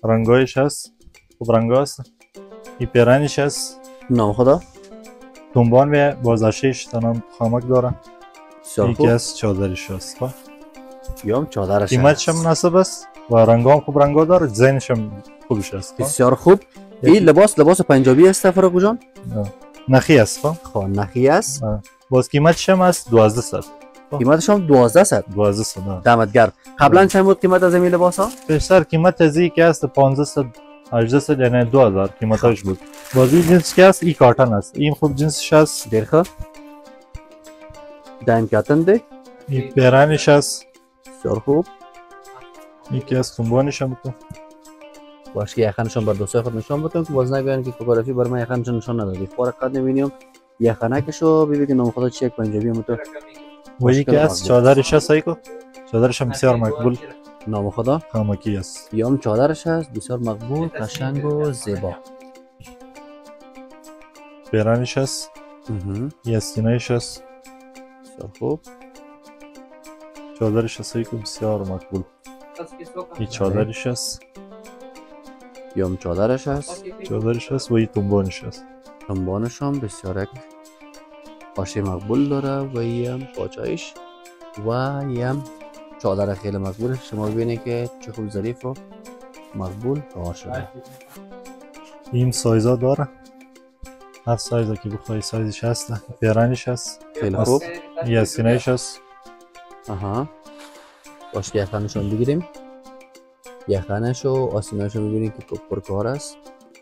رنگایش هست، خوب رنگ هست. این پیرنش هست. نام خدا؟ دنبان و بازشش تنم خامک داره. بسیار یکی خوب. از چادرش هست. یا چادرش قیمتش هم مناسب است و رنگام خوب رنگا داره، دیزاینش هم خوبش است. بسیار خوب. این لباس پنجابی است فروغ جان؟ نخی است. خب نخی است. باز قیمتش هم است 1200. قیمتش هم 1200. 1200. دمت گرم. قبلا چند بود قیمت از این لباس ها؟ بیشتر قیمت از این که است 1500 1800 یعنی 2000 قیمتش بود. باز این جنس که است این کارتن است. این خوب جنسش است. دیر خوب. دایم کاتن ده. این پیرنش است. بسیار خوب. یکی از تنبانش هم تو. باشه که یخنشون بر دوستای خود نشان بدم که باز نگوین که فوتوگرافی بر من یخنشون نشان ندادی. خورا قد نمی‌بینیم. یخنکشو ببین نام خدا چی یک پنجابی هم تو. و یکی از چادرش است ایکو. چادرش هم بسیار مقبول. نام خدا خامکی است. یام چادرش است بسیار مقبول، قشنگ و زیبا. پیرنش است. یستینایش است. بسیار خوب. چادرش است ایکو بسیار مقبول. این چادرش است. یام چادرش است. چادرش است و این تنبانش است. تنبانش هم بسیار یک قاشه مقبول داره و این پاچایش و این چادر خیلی مقبول. شما ببینید که چه خوب ظریف و مقبول راه شده. این سایزا داره. هر سایزی که بخوای سایزش هست. پیرنش هست. خیلی خوب. یستینایش است. باشه یخنشون بگیریم. یخنش و آستینایش رو میبینید که پرکار است.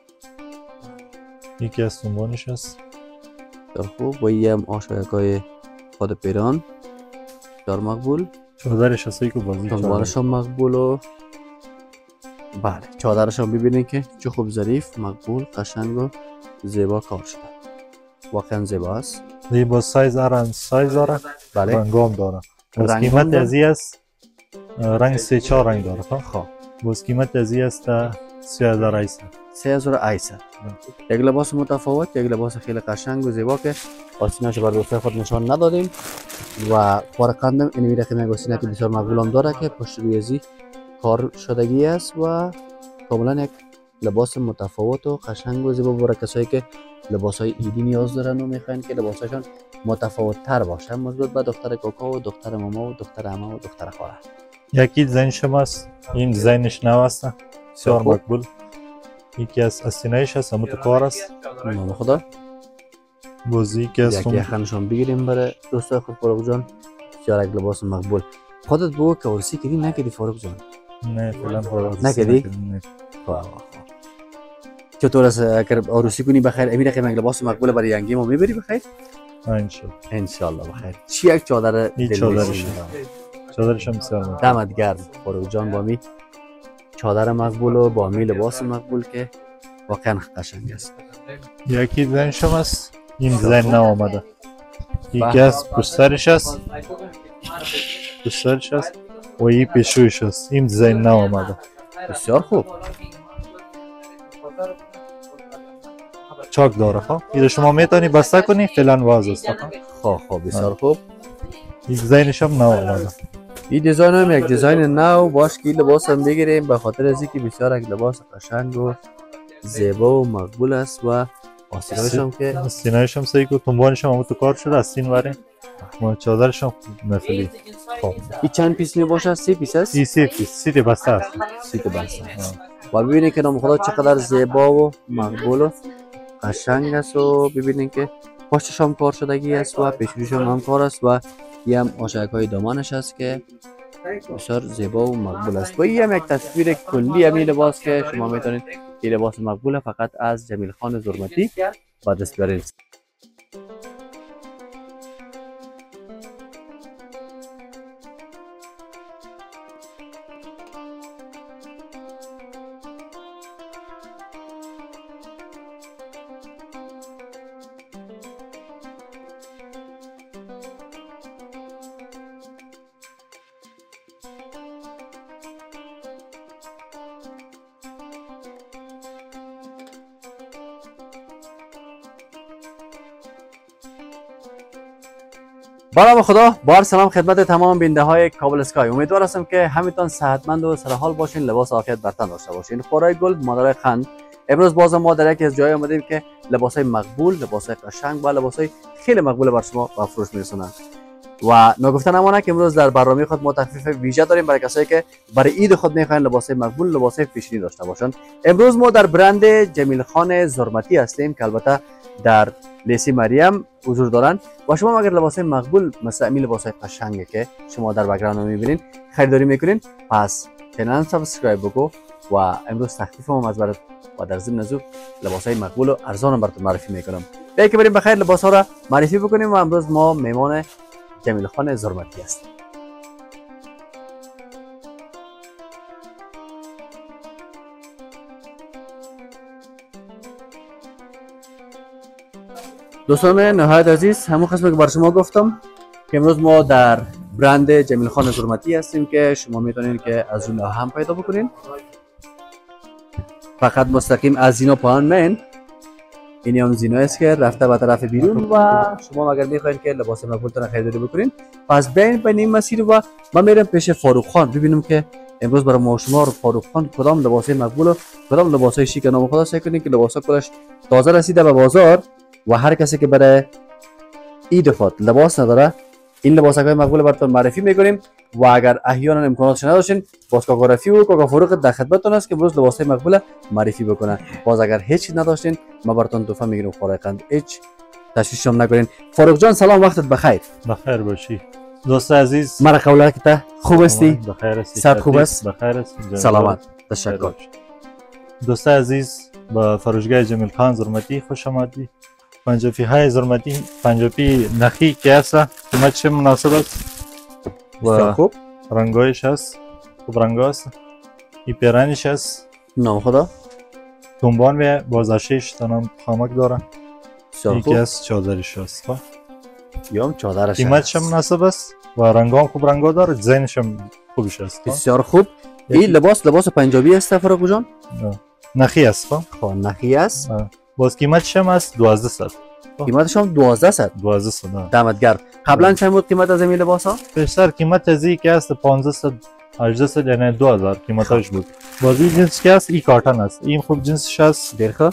یکی از تنبانش است. بسیار خوب. و این هم آشایکای خود پیران بسیار مقبول. چادرش هست که بازی تنبانش هم مقبول و بله چادرش هم ببینید که چه خوب ظریف مقبول قشنگ و زیبا کار شده. واقعا زیبا است. این با سایز سایز داره. بله. رنگام داره. باز قیمت از این است رنگ 3-4 رنگ داره. خب باز قیمت از این است 3800. 3800. یک لباس متفاوت، یک لباس خیلی قشنگ و زیبا که آستیناش بر دوستای خود نشان ندادیم و فارقندم این رقم آستینه که بسیار مقبول هم داره که پشت روی ازی کار شدگی است و کاملا یک لباس متفاوت و قشنگ و زیبا برای کسایی که لباس های ایدی نیاز دارن و میخواین که لباساشون متفاوت تر باشه مربوط به دختر کاکا و دختر ماما و دختر عمه و دختر خاله. یکی دیزاین شما است. این دیزاینش نو است. بسیار مقبول. یکی از آستینایش هست همون تو کار است. نام خدا. بازی که از یخنشون بگیریم برای دوستای خود فاروق جان. بسیار یک لباس مقبول. خودت بگو که عروسی کردی نکردی فاروق جان؟ نه فعلا نکردی؟ چطور است اگر عروسی کنی بخیر امیر که لباس مقبول برای ینگی ما میبری بخیر؟ ان شاء الله بخیر. چی یک چادر چادرش هم بسیار مقبول. دمت گرم فاروق جان با می چادر مقبول و با می لباس مقبول که واقعا قشنگ است. یکی دیزاین شما است. این دیزاین نو آمده. یکی از پشترش است. و این پیشویش است. این دیزاین نو آمده. بسیار خوب. چاک داره. خب این شما میتونی بسته کنی فعلا واز است. خب بسیار خوب. این دیزاینش هم نو آمده. این دیزاین هم یک دیزاین نو باش که لباس هم بگیریم به خاطر از اینکه بسیار یک لباس قشنگ و زیبا و مقبول است و آستینایش هم سعی کو تنبانش هم تو کار شده آستین واره ما چادرش هم مثلی. خب این چند پیس می باشه؟ 3 پیس است. این 3 پیس سیت بسته است. سیت بسته و ببینید که نام خدا چقدر زیبا و مقبول و قشنگ است و ببینید که پشتش هم کار شدگی است و پیشونیش هم کار است و یه هم آشک‌های دامانش است که بسیار زیبا و مقبول است و این هم یک تصویر کلی همین لباس که شما میتونید این لباس مقبول فقط از جمیل خان زرمتی با دست بیارید. برام خدا بار سلام خدمت تمام بیننده های کابل اسکای. امیدوار هستم که همتون صحتمند و سرحال باشین، لباس عافیت بر تن داشته باشین. خورای گل مادرای خند، امروز باز ما در یکی از جای آمدیم که لباس های مقبول، لباس های قشنگ و لباس های خیلی مقبول بر شما به فروش میرسونن. و نگفته نمانه که امروز در برنامه خود ما تخفیف ویژه داریم برای کسایی که برای عید خود میخواین لباس مقبول، لباس فیشنی داشته باشن. امروز ما در برند جمیل خان زرمتی هستیم که البته در لیسی مریم حضور دارن و شما اگر لباس مقبول مثل این لباس قشنگه که شما در بک‌گراند میبینین خریداری میکنین، پس چنل سابسکرایب بگو و امروز تخفیف هم از برات و در ضمن نزو لباس های مقبول و ارزان براتون معرفی میکنم. بیاین که بریم بخیر لباس ها را معرفی بکنیم و امروز ما مهمان جمیل خان زرمتی هستیم. دوستان نهایت عزیز، همون قسمی که بر شما گفتم که امروز ما در برند جمیل خان زرمتی هستیم که شما میتونید که از اون هم پیدا بکنین. فقط مستقیم از زینا پایان مین، این هم زینا است که رفته به طرف بیرون و شما اگر میخواین که لباس مقبولتون خریداری بکنین پس بین این مسیر و من میرم پیش فاروق خان ببینم که امروز برای ما شما رو فاروق خان کدام لباس مقبول و کدام لباس شیک نام خدا سعی کنین که لباس کلش تازه رسیده به بازار و هر کسی که برای عید خود لباس نداره این لباس‌های مقبول براتون معرفی میکنیم و اگر احیانا امکاناتش نداشتین باز کاکا رفیع و کاکا فاروق در خدمتتون است که امروز لباس‌های مقبول معرفی بکنه. باز اگر هیچ چیز نداشتین ما براتون تحفه میگیریم. خورایقند هیچ تشویش هم نکنین. فاروق جان سلام، وقتت بخیر. بخیر باشی دوست عزیز. مرا قولت که خوب هستی؟ بخیر هستی؟ صحت خوب است؟ بخیر هستی؟ سلامت. تشکر. دوست عزیز به فروشگاه جمیل خان زرمتی خوش آمدید. پنجابی های زرمتی، پنجابی نخی که هست، قیمتش مناسب است و خوب رنگایش هست، خوب رنگ است. این پیرانش هست نام خدا تنبان و بازاشش تنم خامک داره. یکی از چادرش هست یا چادرش قیمتش مناسب است و رنگام خوب رنگا داره، دیزاینش هم خوبش است. بسیار خوب. این لباس پنجابی است فاروق جان؟ نخی است. خب نخی است. باز قیمتش هم است 1200. قیمتش هم 1200. 1200. دمت گرم. قبلا چند بود قیمت از این لباس ها؟ بیشتر قیمت از این که است 1500 1800 یعنی 2000 قیمتش بود. باز این جنس که است این کارتن است. این خوب جنسش است. دیرخه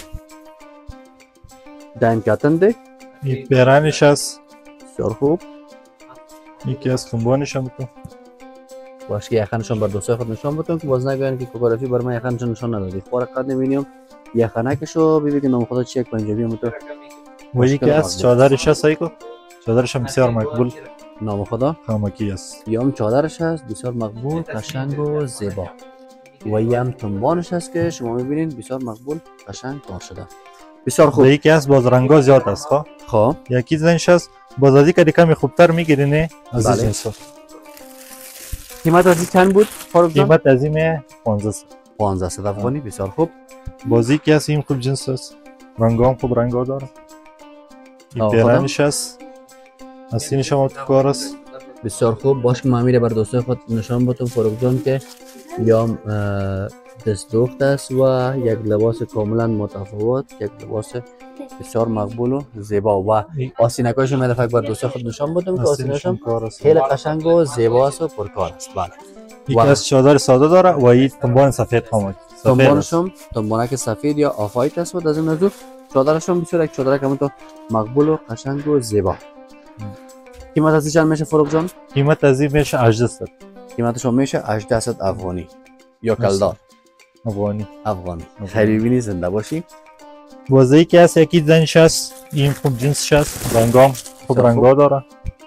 داین کاتن ده. این پیرانش است. بسیار خوب. یکی از تنبانش هم بود. باشه که یخنشون بر دوستای خود نشان بدم که باز نگوین که کاکا رفیع بر من یخنشون نشان ندادی. خورقت نمی‌بینیم یخنکشو ببین که نام خدا چی یک پنجابی هم تو و یکی از چادرش هست. ایکو چادرش هم بسیار مقبول نام خدا خامکی است. یام چادرش هست بسیار مقبول قشنگ و زیبا و یم تنبانش هست که شما می‌بینید بسیار مقبول قشنگ کار شده. بسیار خوب. یکی از باز رنگا زیاد است. خب یکی زنش است بازادی که کمی خوبتر میگیرینه از این جنس. قیمت از این چند بود فاروق جان؟ قیمت از این 1500 افغانی. بسیار خوب. بازی که است این خوب جنس است، رنگام خوب رنگا داره. این پیرانش است، آستینش هم کار است. بسیار خوب. باش که معمیره بر دوستای خود نشان بدم فاروق جان که یا دست دوخت است و یک لباس کاملا متفاوت، یک لباس بسیار مقبول و زیبا و آستینکاش هم دفعه بر دوستای خود نشان بدم که آستینش هم خیلی قشنگ و زیبا است و پرکار است. بله. یکی از چادر ساده داره و این تنبان سفید خامک. تنبانک سفید یا آف وایت است و از این نزو چادرش هم بسیار یک چادر که تو مقبول و قشنگ و زیبا. قیمت از این چند میشه فاروق جان؟ قیمت از این میشه 800. قیمتش هم میشه 800 افغانی یا کلدار افغانی. خیلی بینی زنده باشی. بازی که هست یکی زنش هست، این خوب جنسش هست، رنگام خوب رنگا داره.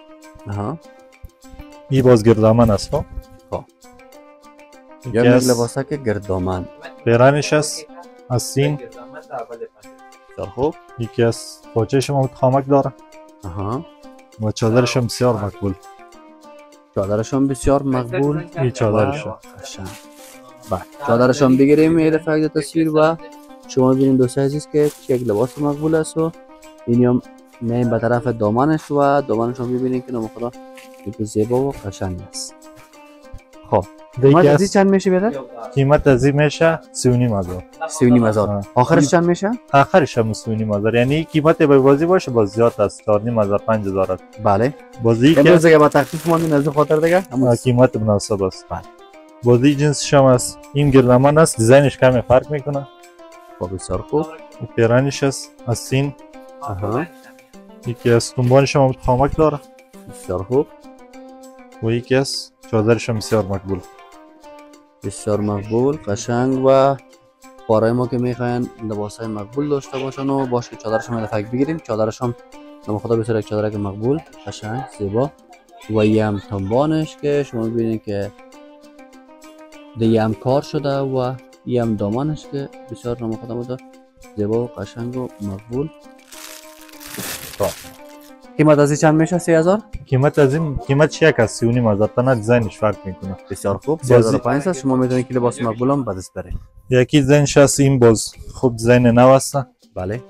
این باز گردامن است. یا یک لباسه که گردامن پیرانش هست آستین. بسیار خوب. یکی از پاچهش هم خامک داره و چادرش هم بسیار مقبول. چادرش هم بسیار مقبول. این چادرش بله چادرش هم بگیریم یه دفعه تصویر و شما ببینید دوستای عزیز که یک لباس مقبول است و این هم میایم به طرف دامنش و دامنش هم ببینید که نام خدا زیبا و قشنگ است. خب قیمت از این چند میشه بیادر؟ قیمت از این میشه 3,500. 3,500. آخرش چند میشه؟ آخرش هم 3,500. یعنی قیمت به بازی باشه باز زیاد است. 4,500 5,000. بله. بازی که امروز دیگه با تخفیف ماندین از خاطر دیگه قیمت مناسب است. بله. بازی جنسش هم است. این گردمان است. دیزاینش کمی فرق میکنه. بسیار خوب. پیرانش است. آستین. آها. یکی از تنبانش هم خامک داره. بسیار خوب. و یکی از چادرش هم بسیار مقبول. بسیار مقبول، قشنگ و بارای ما که میخواین لباسای مقبول داشته باشن و باشه چادرش هم دفعه بگیریم. چادرش هم نام خدا بسیار یک چادر مقبول، قشنگ، زیبا و یه هم تنبانش که شما ببینید که دیگه هم کار شده و یه هم دامانش که بسیار نام خدا بوده زیبا و قشنگ و مقبول. قیمت از این چند میشه؟ 3,000. قیمت از این قیمت یک از 3,500 تا دیزاینش فرق میکنه. بسیار خوب. 3,500 شما میدونید که لباس مقبول هم بدست برید. یکی دیزاینش هست این باز خوب دیزاین نو است. بله.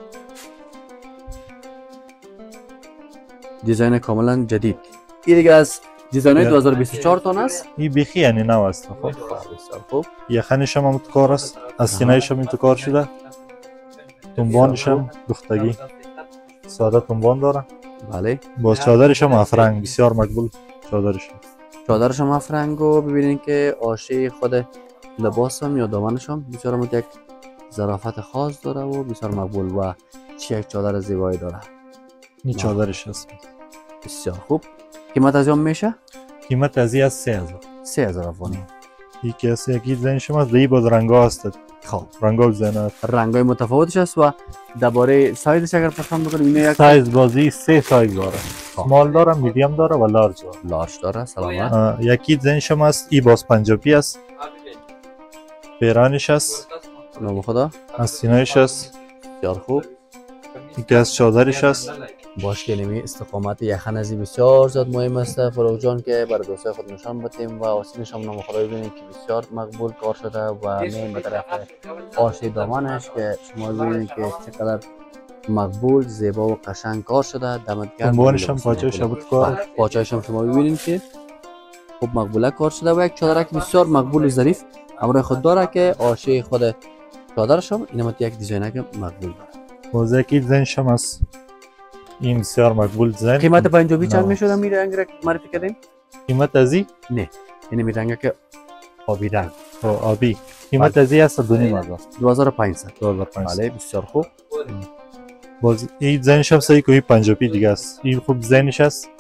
دیزاین کاملا جدید. این دیگه از دیزاین های 2024 تون است. این بیخی یعنی نو است. خب بسیار خوب. یخنش هم کار است. آستینایش هم کار شده. تنبانش هم دوختگی ساده تنبان داره. بله. باز چادرش هم افرنگ بسیار مقبول. چادرش هم افرنگ و ببینید که آشه خود لباس هم یا دامنش هم بسیار یک ظرافت خاص داره و بسیار مقبول و یک چادر زیبایی داره. این چادرش هست. بسیار خوب. قیمت از اون میشه؟ قیمت از این از 3,000. 3,000 افغانی. یکی از یکی دیزاین شما از باز رنگا هست. خب رنگا دیزاین رنگای متفاوتش است و درباره سایزش اگر پسند بکنیم اینو یک سایز بازی 3 سایز داره. سمال داره، میدیم داره و لارج داره. لارج داره. سلامت. یکی دیزاین شما است ای باز پنجابی است. پیرانش است. نام خدا. آستینایش است. بسیار خوب. یکی از چادرش است. باش که نمی استقامت یخن ازی بسیار زیاد مهم است فروغ جان که برای دوستای خود نشان بدیم و آستینش هم نام خدا ببینید که بسیار مقبول کار شده و میایم به طرف آشه دامنش که شما ببینید که چقدر مقبول زیبا و قشنگ کار شده. دمت گرم. تنبانش هم پاچه‌ش بود کار. پاچه‌ش هم شما ببینید که خوب مقبوله کار شده و یک چادر که بسیار مقبول و ظریف همراه خود داره که آشه خود چادرش هم اینم یک دیزاین که مقبول داره. باز یکی دیزاینش هم است. این بسیار مقبول دیزاین. قیمت پنجابی چند میشد می رنگ را معرفی کردیم؟ قیمت ازی؟ نه این می رنگ که آبی رنگ. آبی. قیمت ازی است 2,500. 2,500. 2,500. بله بسیار خوب. باز این دیزاینش هم سعی کنی پنجابی دیگه است. این خوب دیزاینش است.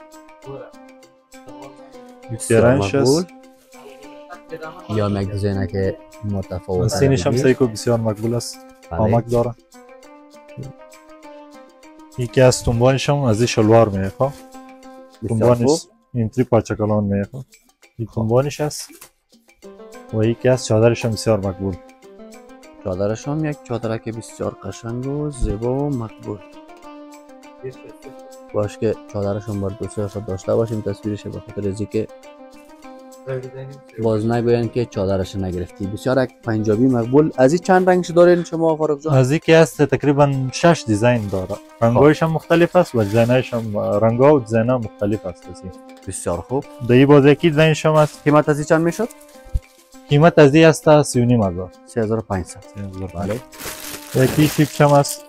پیرانش است. یا یک دیزاینه که متفاوت است. آستینش هم سعی کنی بسیار مقبول است. خامک داره. یکی از تنبانش هم از این شلوار میخواه. تنبانش این تری پاچکلان میخواه. این تنبانش است. و یکی از چادرش هم بسیار مقبول. چادرش هم یک چادر که بسیار قشنگ و زیبا و مقبول. باش که چادرش هم بر دوستای خود داشته باشیم تصویرش به خاطر ازی که باز نگوین که چادرش نگرفتی. بسیار یک پنجابی مقبول. از این چند رنگش دارین شما فاروق جان؟ از این که هست تقریبا 6 دیزاین داره. رنگایش هم مختلف است و دیزاینش هم رنگا و دیزاین مختلف است. بسیار خوب. دایی باز یکی دیزاینش هم است. قیمت از این چند میشد؟ قیمت از این است 3,500. 3,500. بله. یکی سیپش هم است.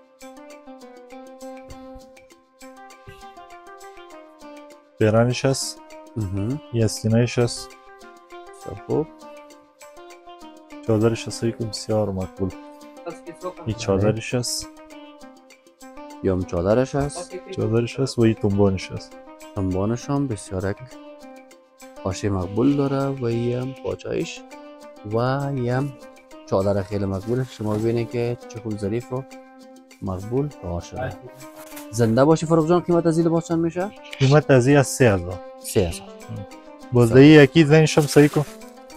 پیرانش است. یه استینایش است. بسیار خوب. چادرش است که بسیار مقبول. این چادرش است. یا چادرش است. چادرش است و این تنبانش است. تنبانش هم بسیار یک آشه مقبول داره و این هم پاچایش و این هم چادر خیلی مقبول. شما ببینید که چه ظریف و مقبول کار شده. زنده باشی فاروق جان. قیمت از این لباس چند میشه؟ قیمت از این از 3,000. 3,000. باز دایی یکی زنش هم سعی کن.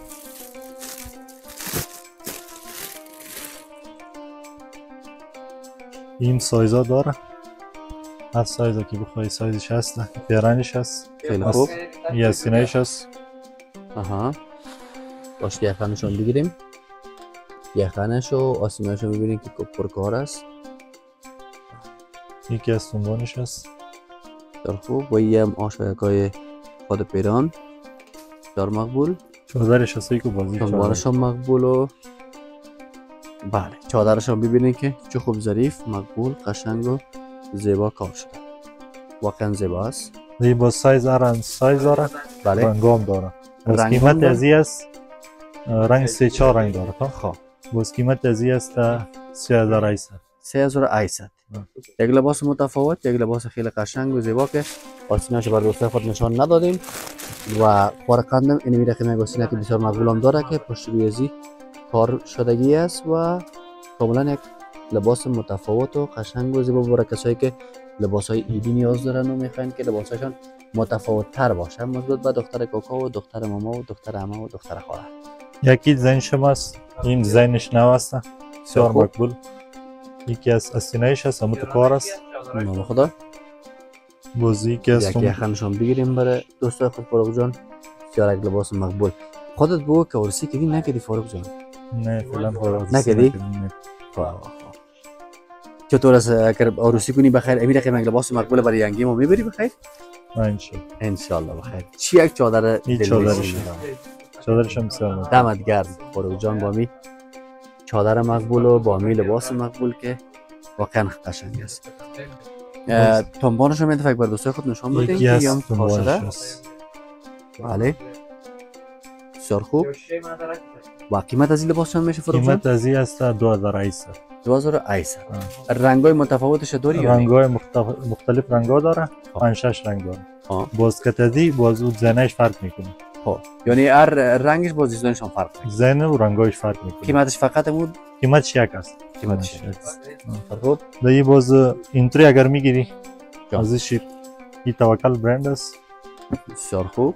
این سایزا داره. هر سایزا که بخوای سایزش هست. پیرانش هست. خیلی خوب. یه استینایش هست. آها. باش که یخنش هم بگیریم. یخنش و آستینایش هم ببینیم که پرکار است. یکی از تنبانش هست. بسیار خوب. و یه هم آشایکای خود پیران بسیار مقبول. چادرش هست که بازی دنبالش هم مقبول و بله چادرش هم ببینید که چه خوب ظریف مقبول قشنگ و زیبا کار شده واقعا زیبا است. دی با سایز هر سایز داره بله رنگام داره باز رنگام قیمت داره؟ ازی است رنگ 3-4 رنگ داره خب باز قیمت ازی است 3800 3800 یک لباس متفاوت یک لباس خیلی قشنگ و زیبا که آستیناش بر دوستای خود نشان ندادیم و فارقندم این میره که میگوستینه که بسیار مقبولم داره که پشت روی ازی کار شدگی است و کاملا یک لباس متفاوت و قشنگ و زیبا برای کسایی که لباس های ایدی نیاز دارن و میخواین که لباساشون متفاوت تر باشه مربوط به دختر کاکا و دختر ماما و دختر عمه و دختر خاله. یکی دیزاین شماست این دیزاینش نو است بسیار خوب. مقبول یکی از استینایش هست همون تو کار است نام خدا باز یکی از یکی خانشان بگیریم برای دوستای خود فاروق جان بسیار یک لباس مقبول. خودت بگو که عروسی کردی نکردی فاروق جان؟ نه فعلا خلاص نکردی؟ چطور است اگر عروسی کنی بخیر امیر که لباس مقبول برای ینگی ما میبری بخیر ان شاء الله بخیر. چی یک چادر این دلنشین چادرش هم بسیار مقبول دمت گرم فاروق جان با می چادر مقبول و با می لباس مقبول که واقعا قشنگ است. تنبانش رو میتونید بر دوستای خود نشان بدین یکی که از یا تنبانش شده هست بله بسیار خوب. و قیمت از این لباس چند میشه فاروق جان؟ قیمت ازی است 2800 2800 رنگای متفاوتش داری یا رنگ های مختلف رنگ ها داره 5-6 رنگ داره باز کتازی باز او زنش فرق میکنه خب یعنی هر رنگش باز دیزاینش هم فرق میکنه زن و رنگایش فرق میکنه قیمتش فقط بود قیمت یک است قیمتش خب دایی باز اینطوری اگر میگیری جان. ازش این توکل برند است بسیار خوب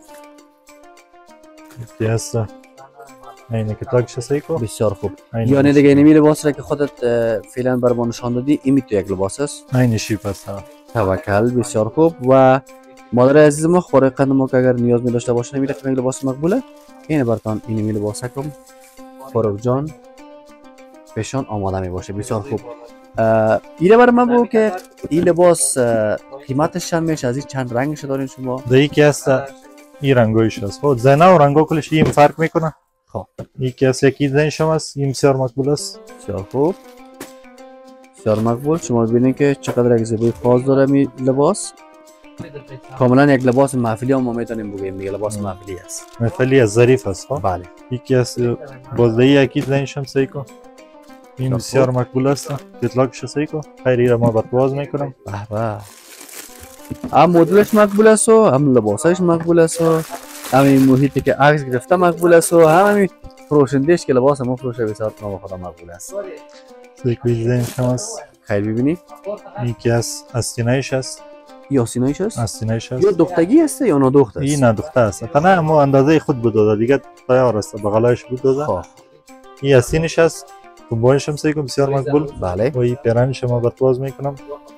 که هست اینه که تاگش هست ایکو بسیار خوب یعنی دیگه اینمی لباس را که خودت فعلا بر ما نشان دادی این تو یک لباس است این شیپ است توکل بسیار خوب. و مادر عزیز ما خوره قند ما که اگر نیاز می داشته باشه نمیره که لباس مقبوله این برتان اینمی لباس کم فاروق جان پیشان آماده می باشه بسیار خوب. اینه برای من بگو که این لباس قیمتش چند میشه از این چند رنگش دارین شما؟ دایی که هست این رنگایش هست خب زنا و رنگا کلش این فرق میکنه خب یکی از یکی زن شما است این بسیار مقبول است بسیار خوب بسیار مقبول. شما ببینید که چقدر یک زیبایی خاص داره می لباس کاملا یک لباس محفلی هم ما میتونیم بگیم دیگه لباس محفلی است محفلی از ظریف است خب بله یکی از بازدهی یکی زن شما سیکو این بسیار مقبول است اطلاقش سیکو خیلی را ما برپاز میکنم به هم مدلش مقبول است و هم لباسش مقبول است و هم این محیطی که عکس گرفته مقبول است و هم همین فروشندهش که لباس ما فروشه بسیار نام خدا مقبول است. سیکو زن شما است خیلی ببینید یکی از استینایش است یا سینایش است استینایش است یا دختگی است یا ندخت است؟ این ندخته است تنها اما اندازه خود بود دیگه تیار است بغلایش بود داده خب این استینش است تنبانش هم سیکو بسیار مقبول بله و این پیرانش شما برپاز میکنم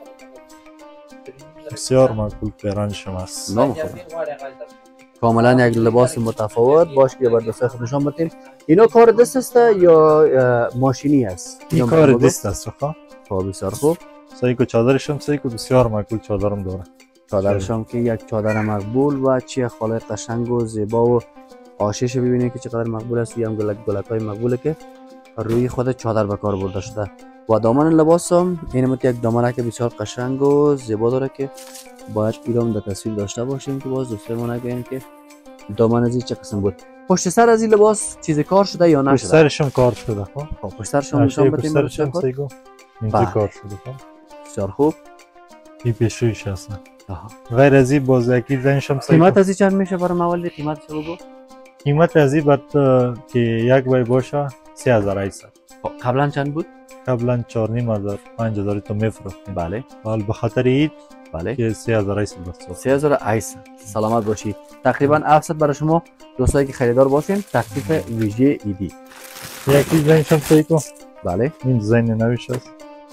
بسیار مقبول پیران شما است نام خدا کاملا یک لباس متفاوت باش که بر دست خود نشان بدین. اینا کار دست است یا ماشینی است؟ این کار دست است خب بسیار خوب. سیکو چادرش هم سیکو بسیار مقبول چادرم داره چادرش هم که یک چادر مقبول و چی خاله قشنگ و زیبا و آشیش ببینید که چقدر مقبول است. هم گلک های مقبوله که روی خود چادر به کار برده شده و دامن لباس هم این یک دامنه که بسیار قشنگ و زیبا داره که باید ایران در تصویر داشته باشیم که باز دوستای ما نگوین که دامن از این چه قسم بود. پشت سر از این لباس چیز کار شده یا نشده؟ پشت سرش هم کار شده خب پشت سرش هم نشان بدیم پشت سرش سیکو اینطوری کار شده بسیار خوب. این پیشویش هست غیر از این باز یکی زنش هم قیمت از این چند میشه برای موالد قیمتش بگو؟ قیمت از این بعد که یک بای باشه 3800 قبلا چند بود؟ قبلا 4500 5000 تو میفروختیم بله حال به خاطر عید بله که 3800 بس 3800 سلامت باشید. تقریبا 700 برای شما دوستایی که خریدار باشین تخفیف ویژه ایدی. یکی زنش هم سیکو بله این دیزاین نویش است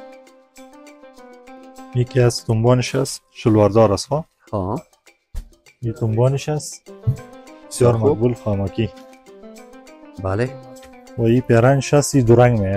یکی از تنبانش است شلواردار است ها این تنبانش است بسیار مقبول خامکی بله و این پیرانش است این دو رنگ میه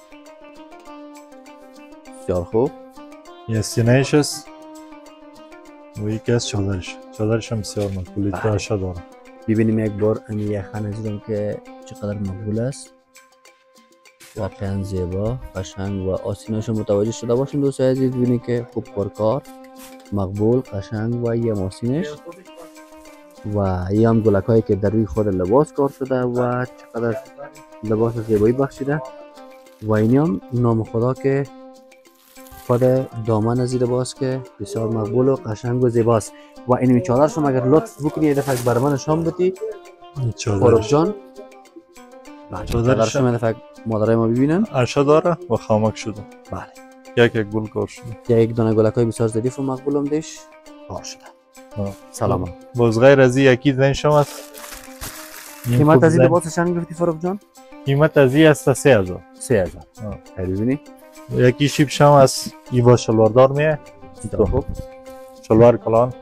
بسیار خوب. این سینهش است و یکی از چادرش هم بسیار مقبول تاشا داره ببینیم یک بار این یخن دیدم که چقدر مقبول است. واقعا زیبا، قشنگ و آستیناش متوجه شده باشین دوستای عزیز. ببینید که خوب پرکار، مقبول، قشنگ و یه آستینش و این هم گلک هایی که در روی خود لباس کار شده و چقدر لباس زیبایی بخشیده و این هم نام خدا که خود دامن از این لباس که بسیار مقبول و قشنگ و زیباست. و این چادرش هم اگر لطف بکنی یه دفعه بر من نشان بدی فاروق جان. چادرش هم یه دفعه مادرای ما ببینن. عرشه داره و خامک شده. بله. یک گل کار شده. یک دانه گلک های بسیار ظریف و مقبول هم دیش کار شده. سلام. باز غیر از این یکی زن شما قیمت از این لباس چند گفتی فاروق جان؟ قیمت از این است 3000. 3000. ببینی یکی شیب شما است این با شلواردار میه. خوب. شلوار کلان.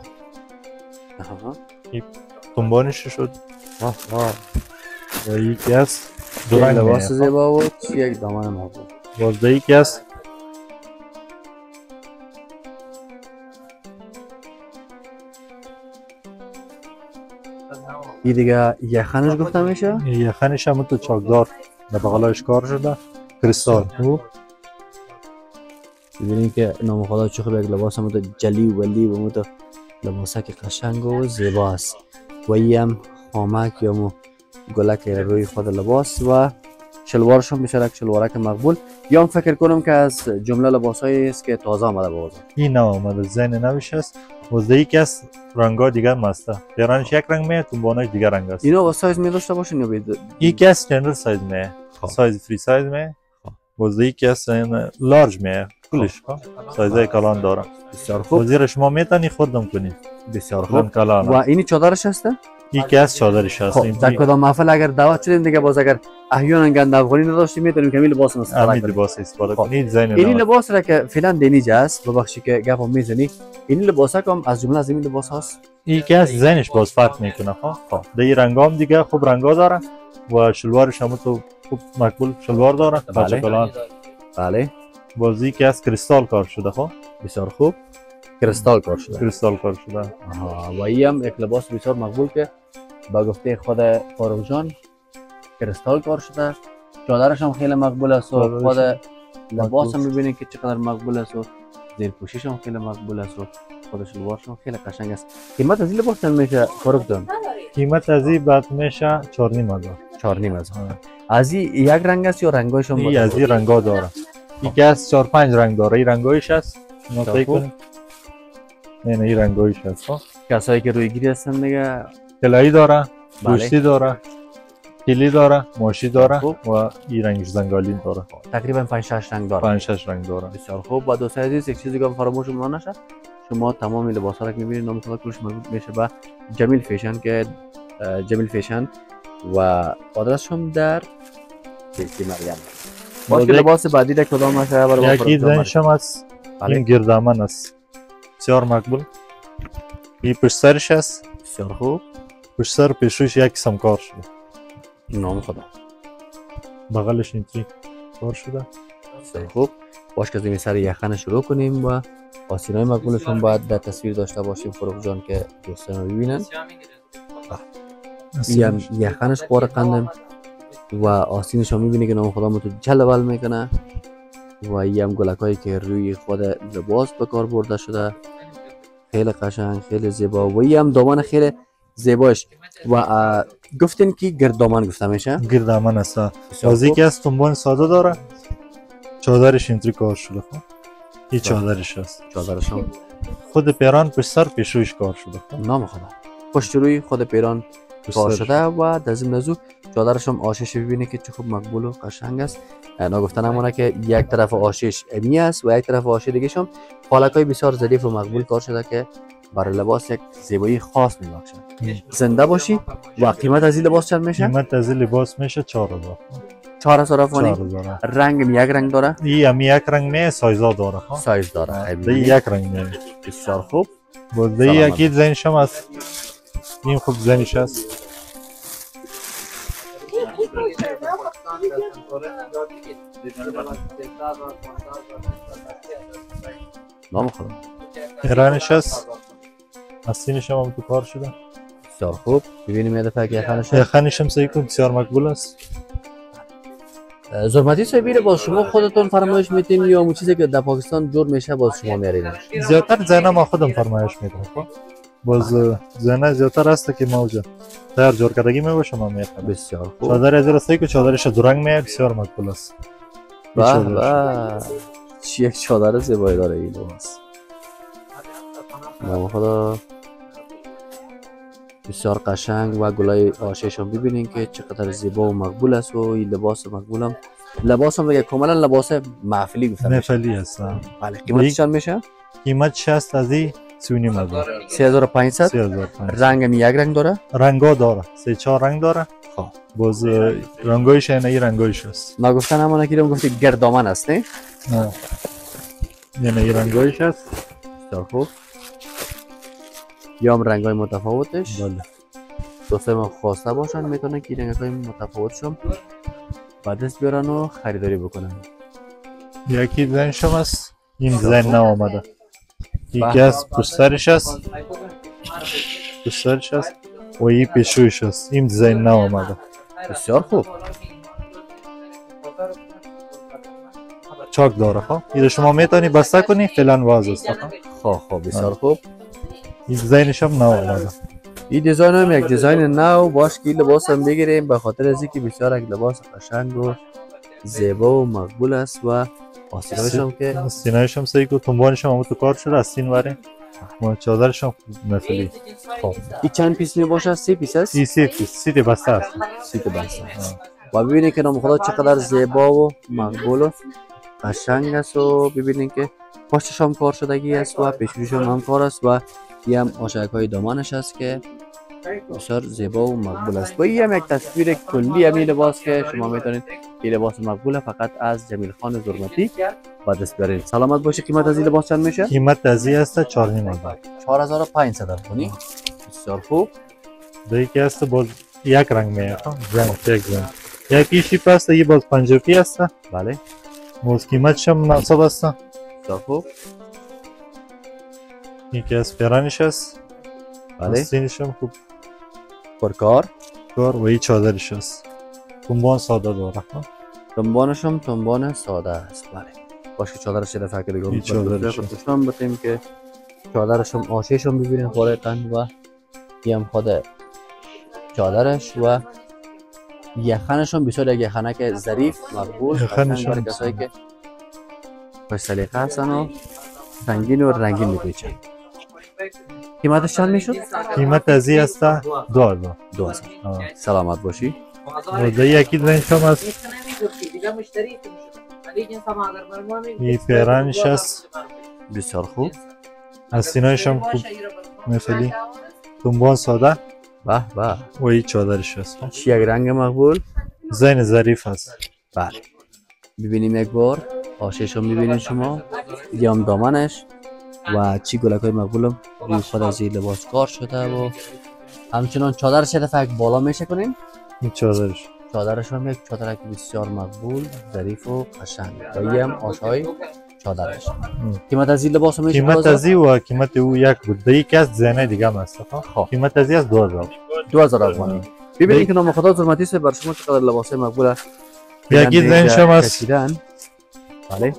آها. تنبانش شد. واه. و یکی است دو رنگ لباس زیبا و یک دامن مقبول. باز یکی است این دیگه یخنش گفته میشه؟ یخنش هم تو چاکدار به بغلش کار شده کریستال. ببینید که نام خدا چه خوب یک لباس هم تو جلی و ولی و تو لباس که قشنگ و زیبا است و این هم خامک یا مو گلک روی خود لباس و شلوارش هم بسیار یک شلوارک مقبول. یا هم فکر کنم که از جمله لباسایی است که تازه آمده به بازار. این نه آمده ذهن نوش است. وزدهی که است رنگا دیگر مسته. پیرانش یک رنگ میه تنبانش دیگر رنگ است. اینا با سایز می داشته باشین یا بید؟ این که است جنرال سایز میه. سایز فری سایز میه. وزدهی که است لارج میه. کلش سایزای کلان داره. بسیار خوب. وزیر شما میتونی خوردم کنی. بسیار خوب. کلان. و اینی چادرش هسته؟ این که است چادرش هست. در کدام محفل اگر دعوت شدیم دیگه باز اگر احیانا گند افغانی نداشتیم میتونیم کمی لباس استفاده کنیم. لباس استفاده کنید. این لباس را که فعلا دینیج است ببخشید که گپو میزنی این لباس هم از جمله از این لباس هست. این که است زنش باز فرق میکنه. ها ده رنگام دیگه خوب رنگا داره و شلوارش هم تو خوب مقبول شلوار داره. بله. بازی که از کریستال کار شده. خب بسیار خوب. کریستال کار شده. کریستال کار شده. و این هم یک لباس بسیار مقبول که با گفته خود فاروق جان کریستال کار شده. چادرش هم خیلی مقبول است و خود لباس هم ببینید که چقدر مقبول است و زیر پوشش هم خیلی مقبول است و خود شلوارش هم خیلی قشنگ است. قیمت از این لباس چند میشه فاروق جان؟ قیمت از این بعد میشه 4500. 4500. از این یک رنگ است یا رنگایش هم؟ این از این رنگا داره. این که از 4-5 رنگ داره. این رنگایش است. شما فکر کنید این رنگایش است. کسایی که روی گیری هستن دیگه طلایی داره، گوشتی داره، تیلی داره، ماشی داره و این رنگش زنگالین داره. تقریبا 5-6 رنگ داره. 5-6 رنگ داره. بسیار خوب. و دوستان عزیز یک چیزی که فراموش نشه شما تمام لباسا رو که میبینید نام خدا کلش مربوط میشه به جمیل فیشن که جمیل فیشن و آدرس هم در بیتی مریم. باز که لباس بعدی در کدام باشه برای یکی زنشم است. این گردامن است. بسیار مقبول. این پشت سرش است. بسیار خوب. پشت سر پیشوش یک قسم کار شده. نام خدا. بغلش اینطوری کار شده. بسیار خوب. باش که از این سر یخن شروع کنیم و آستینای مقبولش هم باید در تصویر داشته باشیم فاروق جان که دوستان ببینن. یخنش قوار قندم و آستینش هم میبینی که نام خدا متو جلوال میکنه و این هم گلک هایی که روی خود لباس به کار برده شده خیلی قشنگ خیلی زیبا و این هم دامن خیلی زیباش و گفتین که گردامن گفته میشه؟ گردامن است. بازی که از تنبان ساده داره چادرش اینطوری کار شده. این چادرش است. چادرش هم خود پیران پشت سر پیشویش کار شده. نام خدا. پشت روی خود پیران کار شده و در ضمن از او چادرش هم آشش ببینه که چه خوب مقبول و قشنگ است. نگفتن همونه که یک طرف آشش امی است و یک طرف آشش دیگه هم پالکای بسیار ظریف و مقبول کار شده که برای لباس یک زیبایی خاص میبخشه. زنده باشی. و قیمت از این لباس چند میشه؟ قیمت از این لباس میشه 4000. 4000 افغانی. رنگ یک رنگ داره. این یک رنگ می سایزا داره. سایز داره. یک رنگ می. بسیار خوب. بوده یکی زنش هم است. این خوب زنش است. نام خدا. ایرانش است. آستینش هم تو کار شده. بسیار خوب. ببینیم یه دفعه یخنش. یخنش هم سیکو بسیار مقبول است. زرمتی صاحب میره باز شما خودتون فرمایش میتین یا اون چیزی که در پاکستان جور میشه باز شما میارید؟ زیادتر زنه ما خودم فرمایش میدم. باز زنه زیادتر است که موجه تر جور کردگی میباشه ما میخوام. بسیار خوب. چادر از راستی که چادرش دو رنگ میاد بسیار مقبول است. به چی یک چادر زیبایی داره این لباس. نام خدا. بسیار قشنگ و گلای آشیش هم ببینین که چقدر زیبا و مقبول است و این لباس مقبولم. لباس هم دیگه کاملا لباس محفلی گفتم. محفلی است. بله. قیمتش چند میشه؟ قیمت 60 از 3500. 3500. 3500. رنگ هم یک رنگ داره؟ رنگا داره. 3-4 رنگ داره. خب. باز رنگایش نه این رنگایش است. ما گفتن همون که گفتی گردامن است نه؟ نه. نه این رنگایش است. بسیار خوب. یا هم رنگ های متفاوتش. بله. دوستای ما خواسته باشن میتونن که رنگ های متفاوتشم با دست بیارن و خریداری بکنن. یکی دیزاینش هم است. این دیزاین نو آمده. یکی از پشترش است. پشترش است. و این پیشویش است. این دیزاین نو آمده. بسیار خوب. چاک داره. خب این شما میتونی بسته کنی فعلا واز است. خب بسیار خوب. این دیزاینش هم نو آمده. این دیزاین هم یک دیزاین نو باش که لباس هم بگیریم به خاطر از اینکه بسیار یک لباس قشنگ و زیبا و مقبول است و آستینایش هم که آستینایش هم سعی کو تنبانش هم تو کار شده آستین واره ما چادرش هم مثلی. خب این چند پیس می باشه؟ 3 پیس است؟ این 3 پیس 3 بسته است. 3 بسته است. و ببینید که نام خدا چقدر زیبا و مقبول و قشنگ است و ببینید که پشتش هم کار شدگی است و پیشونیش هم کار است و این هم آشک های دامانش است که بسیار زیبا و مقبول است. و این هم یک تصویر کلی همین لباس که شما میتونید این لباس مقبول فقط از جمیل خان زرمتی با دست بیارید. سلامت باشی. قیمت از این لباس چند میشه؟ قیمت از این است 4500. 4500 کنی. بسیار خوب. دیگه است باز یک رنگ میاد. رنگ یک رنگ. یکی شیپ است این باز پنجابی است. بله. باز قیمتش هم مناسب است. بسیار خوب. یکی از پیرانش است. بله. آستینش هم خوب پرکار. کار و این چادرش است. تنبان ساده داره. تنبانش هم تنبان ساده است. بله. باشه چادرش یه دفعه که دیگه چادرشم بتیم که چادرش هم آشیش هم ببینین خورایتن و این هم خود چادرش و یخنش هم بسیار یک یخنک ظریف مقبول یخنش برای کسایی که خوش سلیقه هستن و سنگین و رنگین میپیچن. قیمتش چند میشد؟ قیمت از این است 2000. سلامت باشی. و یکی دیزاینش هم است. این پیرانش است. بسیار خوب. آستینایش هم خوب مثلی تنبان ساده. به به. و این چادرش است. یک رنگ مقبول. زین ظریف است. بله. ببینیم یک بار آشیش هم ببینید شما. دیگه هم دامنش و چی گلک های مقبولم روی خود از این لباس کار شده و همچنان چادرش یه دفعه بالا میشه کنیم. این چادرش. چادرش هم یک چادرک بسیار مقبول ظریف و قشنگ و این هم آشای چادرش. قیمت از این لباس میشه؟ قیمت از این و قیمت او یک بود. یکی از زنه دیگه هم است. قیمت از این از 2000. 2000 افغانی. ببینید که نام خدا زرمتی صاحب بر شما چقدر لباس مقبول است. یکی دیزاینش هم است. بله.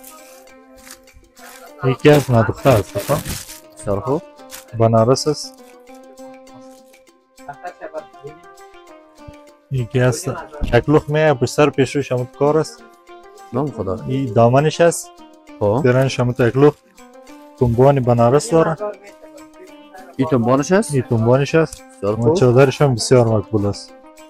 یکی از ندوخته است. بسیار خوب. بنارس است. یکی از تکلوخ میه پشت پیشوش هم کار است. نام خدا. این دامنش است. پیرانش هم تکلوخ. تنبان بنارس داره. این تنبانش است؟ این تنبانش است. بسیار خوب. چادرش هم بسیار مقبول است.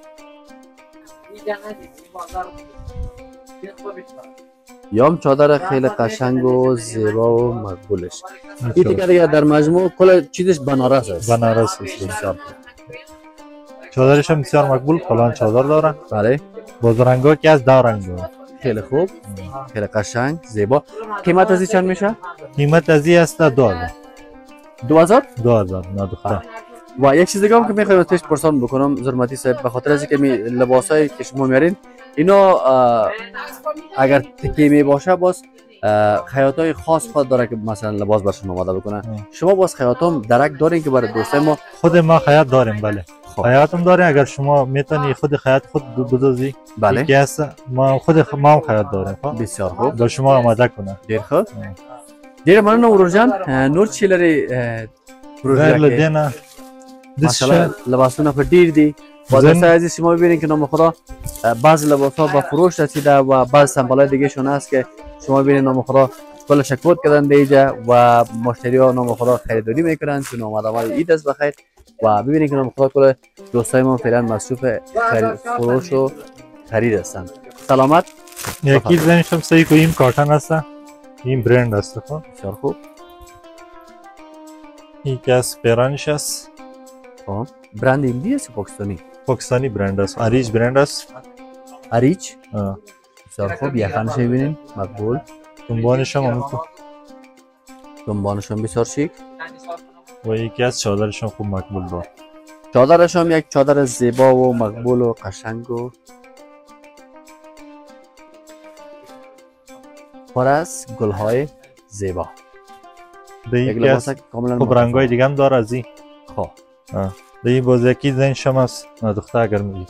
یام چادر خیلی قشنگ و زیبا و مقبولش. این دیگه در مجموع کل چیزش بنارس است. بنارس است. بسیار چادرش هم بسیار مقبول. کلان چادر داره. بله. باز رنگا که از 2 رنگ داره. خیلی خوب. خیلی قشنگ زیبا. قیمت از این چند میشه؟ قیمت از این است 2000. 2000 ندوخته. و یک چیز دیگه هم که میخوایم ازش پرسان بکنم زرمتی صاحب به خاطر از اینکه لباسایی که شما میارین اینا اگر تکی می باشه باز خیاط های خاص خود داره که مثلا لباس برشون آماده بکنه. شما باز خیاط هم درک دارین که برای دوستای ما؟ خود ما خیاط داریم بله. خب. خیاط هم داره، اگر شما میتونی خود خیاط خود بدوزی. بله. یکی هست ما خود ما هم خیاط داریم. بسیار خوب. با شما آماده کنه. دیر خوب. دیر ممنون نور جان. نور چی لري غیر لدینا ماشاءالله لباسونه په ډیر دي. دوستای عزیز شما ببینید که نام خدا بعض لباس ها به فروش رسیده و بعض سمبل دیگه شون هست که شما ببینید نام خدا کل شکوت کردن دیجا و مشتری ها نام خدا خریداری میکنن چون آمدوار عید است بخیر. و ببینید که نام خدا کل دوستای ما فعلا مصروف فروش و خرید هستند. سلامت. یکی زنشم سعی کنیم کارتن هست، این برند هست. بسیار خوب. یکی از پیرانش است. برند هندی است پاکستانی؟ پاکستانی برند است. اریج برند است. اریج. بسیار خوب. یخنش ببینید مقبول. دنبانش هم همونطور. دنبانش هم بسیار شیک. و یکی از چادرش هم خوب مقبول بود. چادرش هم یک چادر زیبا و مقبول و قشنگ و پر از گل‌های زیبا. یکی از خوب رنگ‌های دیگه هم داره از این. خب. دیگه باز یکی زنش هم هست ندخته اگر میگی.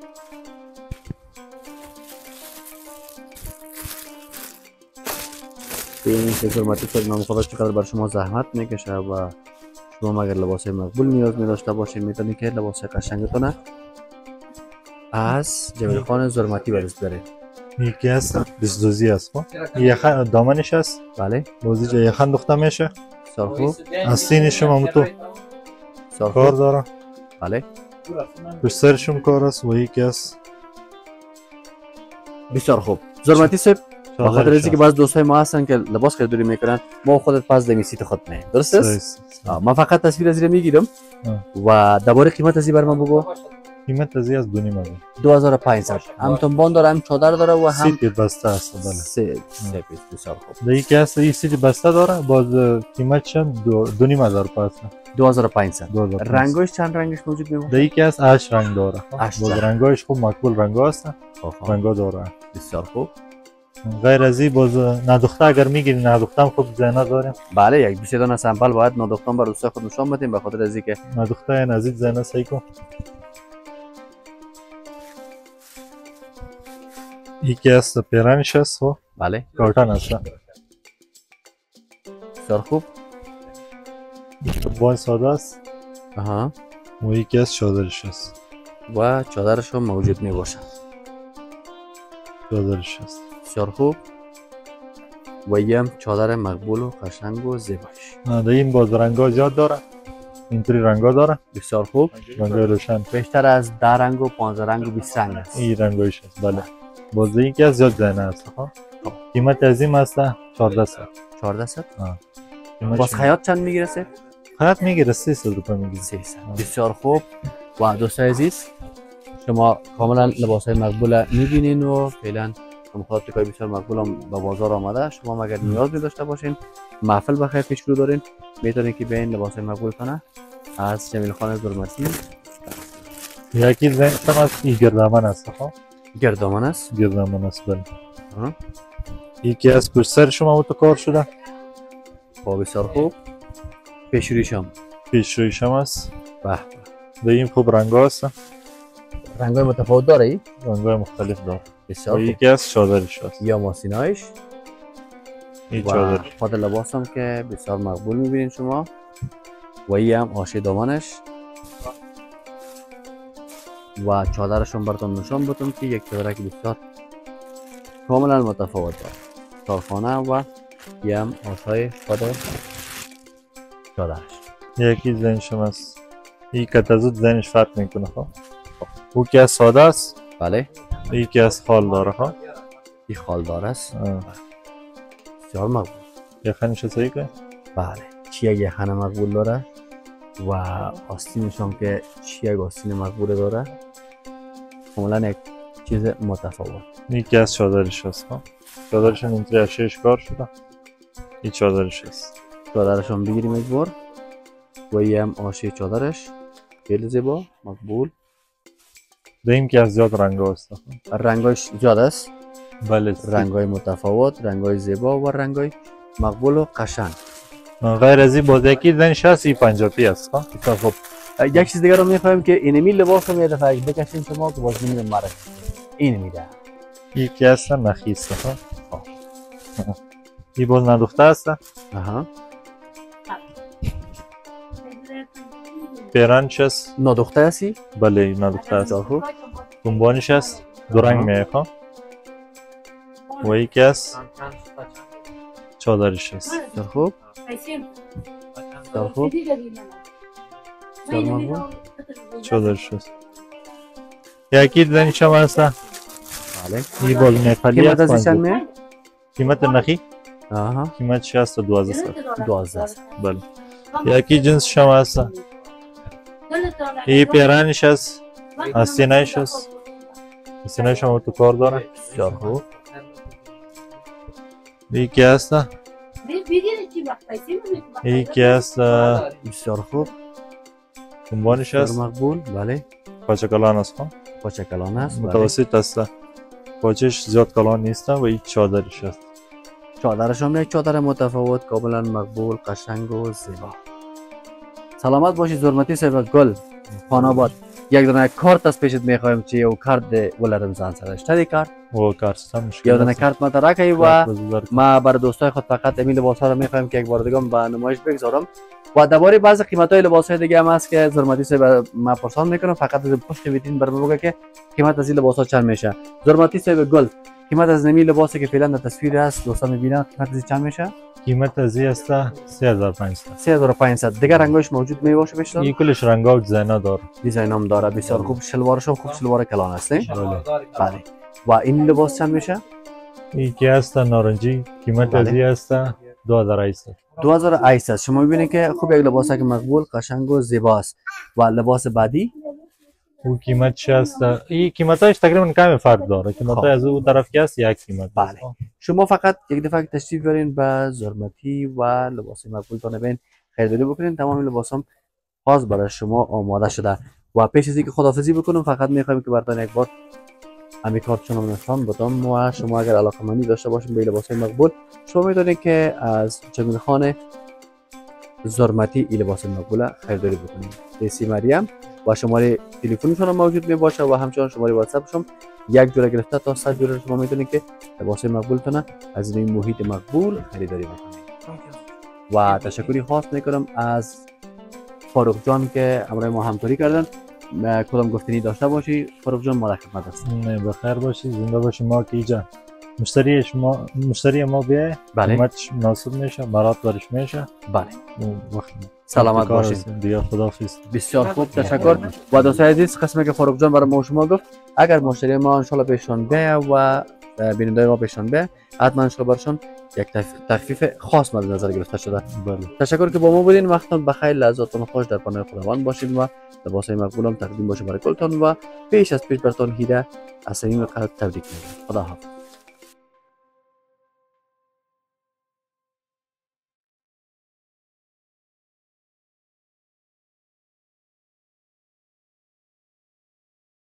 ببینید که حرمتی شد نام خدا چقدر بر شما زحمت میکشه و شما اگر لباس مقبول نیاز داشته باشید میتونید که لباس قشنگتونه از جمیل خان زرمتی برس دارید. یکی از بزدوزی است. یخن دامنش است. بله. بازی جای یخن دخته میشه. بسیار خوب. آستینش هم همونطور کار داره. بله. پشت سرش هم کار است و یکی از بسیار خوب. زرمتی صاحب بخاطر اینکه بعض دوستای ما هستن که لباس خریداری میکنن ما خودت پس دمیسیت خود نه درست است؟ من فقط تصویر از این میگیرم و درباره قیمت از این بر من بگو. قیمت از این از 2500 هم تنبان داره هم چادر داره و هم سیت بسته است. بله. سه پیس. بسیار خوب. دیگه که است این سیت بسته داره باز قیمتش هم 2500 پس 2500. رنگش چند رنگش موجود میمونه؟ دیگه که است 8 رنگ داره. باز رنگاش خوب مقبول رنگا هستن. رنگا داره. بسیار خوب. غیر از این باز ندخته اگر میگیری ندختم خوب زینه داریم. بله یک 20 دانه سمپل باید ندختم بر دوستای خود نشون بدیم به خاطر از اینکه ندخته این از این زینه سعی کن. یکی از پیرانش است و بله کارتن است. بسیار خوب. بان ساده است. و یکی از چادرش است و چادرش هم موجود می باشد. چادرش است. بسیار خوب. و یم چادر مقبول و قشنگ و زیباش. در این باز رنگا زیاد داره. اینطوری رنگا داره. بسیار خوب. رنگای روشن. بیشتر از 10 رنگ و 15 رنگ و 20 رنگ است. این رنگایش است. بله. باز یکی از زیاد زینه است. قیمت از این است 1400. 1400. باز خیاط چند میگیره سه؟ خیاط میگیره 300 روپیه میگیره. 300. بسیار خوب. و دوستای عزیز شما کاملا لباس های مقبول میبینین و فعلا مخاطب که بسیار مقبول هم به بازار آمده. شما اگر نیاز داشته باشین محفل بخیر پیش رو دارین میتونید که بین لباس های مقبول کنه از جمیل خان زرمتی. یکی زنش هم از این گردامن است. گردامن است. گردامن است بله. یکی از پشت سر شما اوتو کار شده. بسیار خوب. پیشرویش هم است. به این خوب رنگا هست. رنگای متفاوت داره ای؟ رنگای مختلف داره. بسیار خوب. یکی از چادرش است. یا ماسینایش. این چادر. خود لباس هم که بسیار مقبول میبینین شما. و این هم آشه دامنش. و چادرش هم براتون نشان بدم که یک چادر که بسیار کاملا متفاوت داره. کارخانه و یه هم آشای خود چادرش. یکی زنش هم است. این کتازود زنش فرق میکنه. او که از ساده است. بله. یکی از خال داره. این خال داره است. بسیار مقبول. یخنش سعی کنه. بله. چیه یخن مقبول داره و آستینش هم که چیه آستین مقبول داره. کاملا یک چیز متفاوت. یکی از چادرش است. چادرش هم اینطوری از 6 کار شده. این چادرش است. چادرش هم بگیریم یک بار. و این هم آشه چادرش خیلی زیبا مقبول. دیم که از زیاد رنگ است. رنگاش زیاد است. بله رنگ‌های متفاوت، رنگ‌های زیبا و رنگ‌های مقبول و قشنگ. غیر از این باز یکی دیدنش هست این پنجابی است ها. بسیار خوب. یک چیز دیگر رو می‌خوایم که اینمی لباس رو یه دفعه بکشین شما که باز نمی‌رم معرفی. این میده. یکی هست نخیسته ها. این باز ندوخته هست. آها. پیرانش هست. نادخته هستی؟ بله ندوخته هست. بسیار خوب. گنبانش هست. دو رنگ میخوام. و یکی هست. چادرش هست. بسیار خوب. بسیار خوب. بسیار مقبول. چادرش هست. یکی دیدنش هم هست. بله. این باز نیپالی قیمت هست. ازش چند میه؟ قیمت نخی؟ آها. قیمتش هست 12 سال. 12. بله. یکی جنسش هم هست. این پیرانش هست. آستینش هست. آستینش هم تو کار داره. بسیار خوب. یکی هست. یکی هست. بسیار خوب. گنبانش بسیار هست. مقبول. بله. پاچه کلان است. پاچه کلان است. بله. متوسط است. پاچش زیاد کلان نیست و این چادرش هست. چادرش هم یک چادر متفاوت، کاملا مقبول، قشنگ و زیبا. سلامت باشی زرمتی صاحب گل. خاناباد. یک دونه کارت از پیشت میخوایم چی و کارت ولرم زن سرش تدی کارت و کار سیستم مشکل یک دونه است. کارت ما ترکی و ما برای دوستای خود فقط امین لباس ها رو میخوایم که یک بار دیگه به نمایش بگذارم و درباره بعضی قیمت های لباس های دیگه هم هست که زرمتی صاحب ما پرسان میکنم. فقط از پشت ویترین برام بگه که قیمت از این لباس ها چند میشه. زرمتی صاحب گل قیمت از نمی لباسی که فعلا در تصویر هست دوستان میبینن قیمت از چند میشه؟ قیمت از این است 3500. 3500. دیگه رنگاش موجود می باشه بیشتر؟ این کلش رنگا و دیزاینا داره. دیزاین هم داره. بسیار خوب. شلوارش هم خوب شلوار کلان است نه؟ بله. بله. و این لباس چند میشه؟ یکی است نارنجی. قیمت از این است 2800. 2800. شما میبینید که خوب یک لباس که مقبول، قشنگ و زیباست. و لباس بعدی او قیمتش است. این قیمتاش تقریبا کم فرق داره. قیمتای از اون طرف که است یک قیمت. بله. شما فقط یک دفعه تشریف بیارین به زرمتی و لباس مقبول تان ببین خریداری بکنین. تمام لباس هم خاص برای شما آماده شده. و پیش از اینکه خداحافظی بکنم فقط میخوایم که براتون یک بار همین کارت شما نشان بدم و شما اگر علاقه‌مندی داشته باشین به لباس‌های مقبول شما می‌دونید که از جمیل خان زرمتی این لباس مقبول خریداری بکنید. دیسی مریم و شماره تلفنشون هم موجود می باشه و همچنین شماره واتساپشون یک جوره گرفته تا 100 جوره شما می‌دونید که لباس مقبولتون از این محیط مقبول خریداری بکنید. و تشکری خاص می‌کنم از فاروق جان که همراه ما همکاری کردن. کدام گفتنی داشته باشی فاروق جان؟ ما در خدمت هستیم. نه بخیر باشی زنده باشی. ما که اینجا مشتری ما بیای بله. قیمتش مناسب میشه برات برش میشه. بله. وقت سلامت باشید. دیگه خداحافظ. بسیار خوب تشکر. و دوستان عزیز قسمی که فاروق جان برای ما شما گفت اگر مشتری ما ان شاء الله پیشان بیاد و بیننده ما پیشان بیاد حتما ان شاء الله برشون یک تخفیف خاص مد نظر گرفته شده. بله. تشکر که با ما بودین. وقتتون بخیر، لحظاتتون خوش در پناه خداوند باشید و لباسای مقبول هم تقدیم باشه برای کلتون و پیش از پیش براتون هیده از صمیم قلب تبریک میگم. خدا حافظ.